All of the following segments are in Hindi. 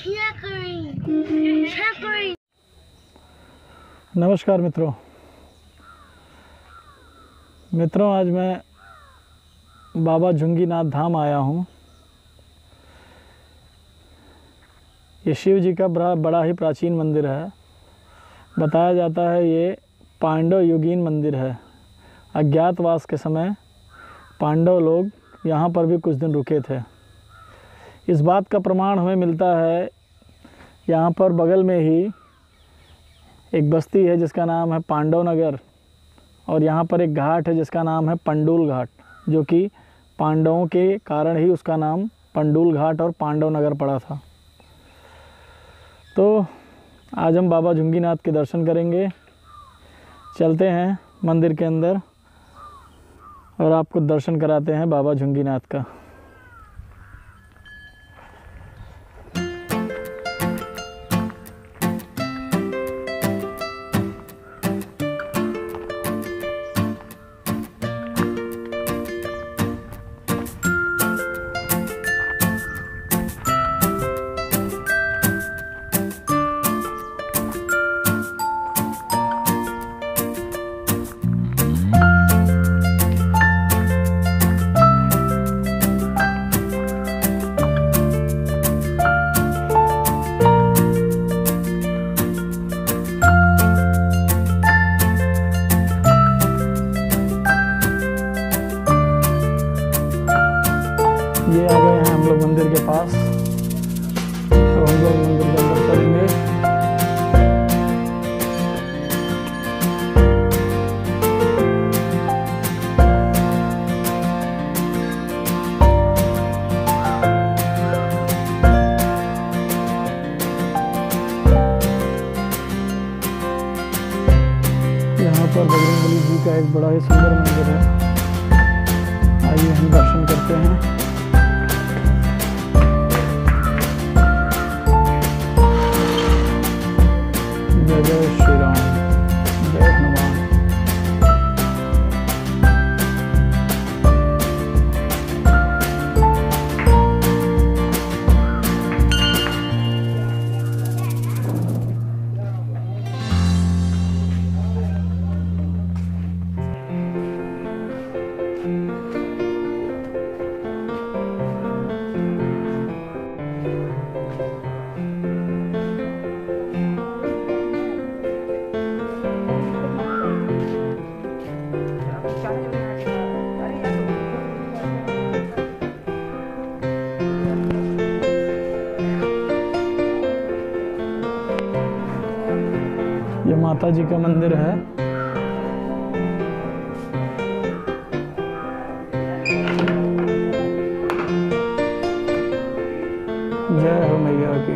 नमस्कार मित्रों, आज मैं बाबा झुंगीनाथ धाम आया हूँ। ये शिव जी का बड़ा ही प्राचीन मंदिर है। बताया जाता है ये पांडव युगीन मंदिर है। अज्ञातवास के समय पांडव लोग यहाँ पर भी कुछ दिन रुके थे। इस बात का प्रमाण हमें मिलता है, यहाँ पर बगल में ही एक बस्ती है जिसका नाम है पांडव नगर, और यहाँ पर एक घाट है जिसका नाम है पंडूल घाट, जो कि पांडवों के कारण ही उसका नाम पंडूल घाट और पांडव नगर पड़ा था। तो आज हम बाबा झुंगीनाथ के दर्शन करेंगे। चलते हैं मंदिर के अंदर और आपको दर्शन कराते हैं बाबा झुंगीनाथ का। ये आ गए हैं हम लोग मंदिर के पास। तो हम लोग मंदिर के अंदर चलेंगे। यहाँ पर बजरंगबली जी का एक बड़ा ही सुंदर मंदिर है। आइए हम दर्शन करते हैं। जय श्री राम, जय हनुमान। ये माता जी का मंदिर है। जय हो मैया की।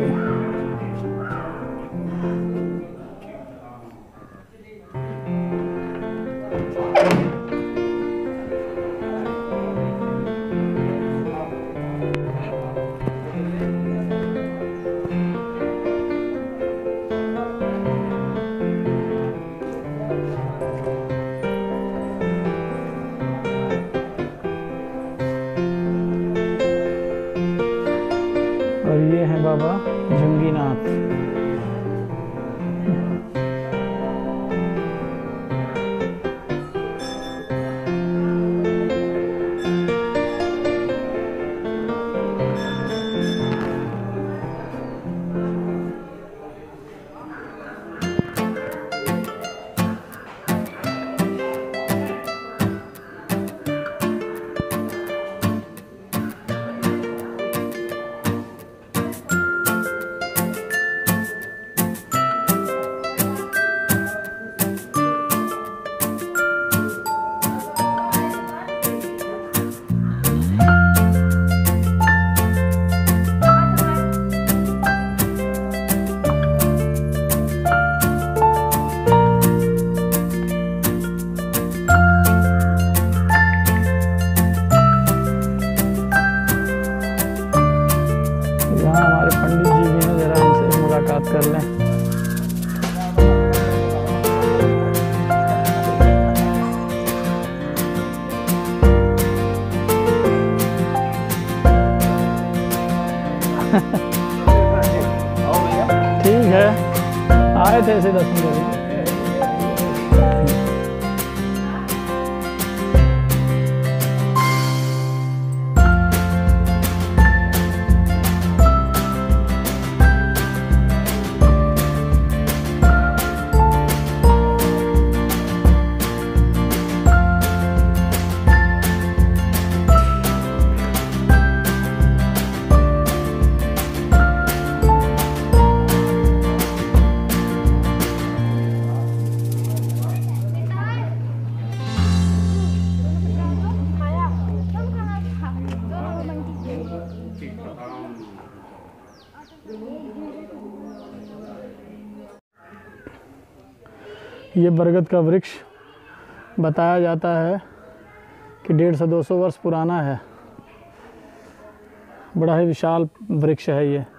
आए थे ऐसे दर्शन करने। ये बरगद का वृक्ष बताया जाता है कि 150 से 200 वर्ष पुराना है। बड़ा ही विशाल वृक्ष है ये।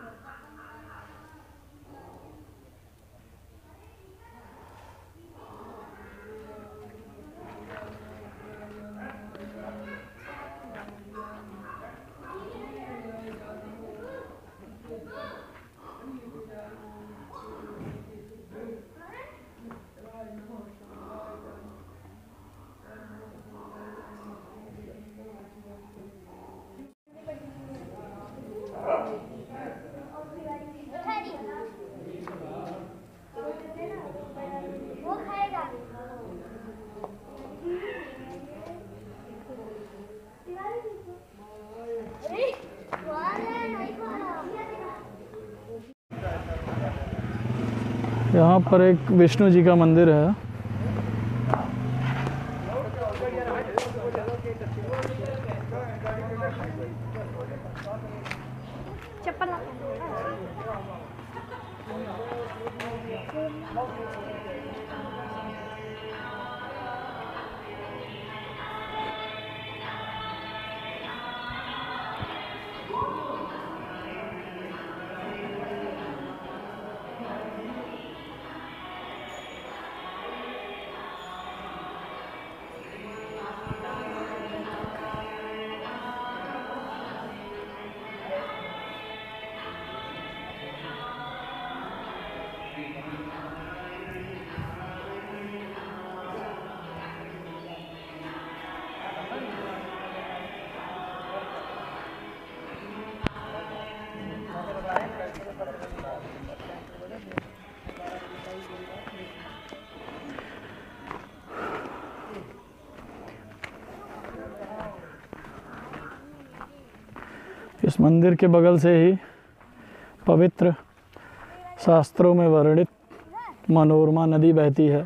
यहाँ पर एक विष्णु जी का मंदिर है। इस मंदिर के बगल से ही पवित्र शास्त्रों में वर्णित मनोरमा नदी बहती है।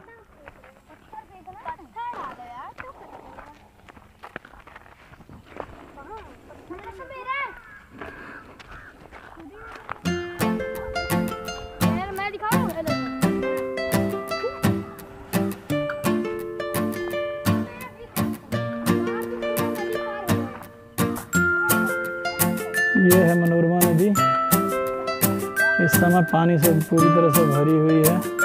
ये है मनोरमा नदी। इस समय पानी से पूरी तरह से भरी हुई है।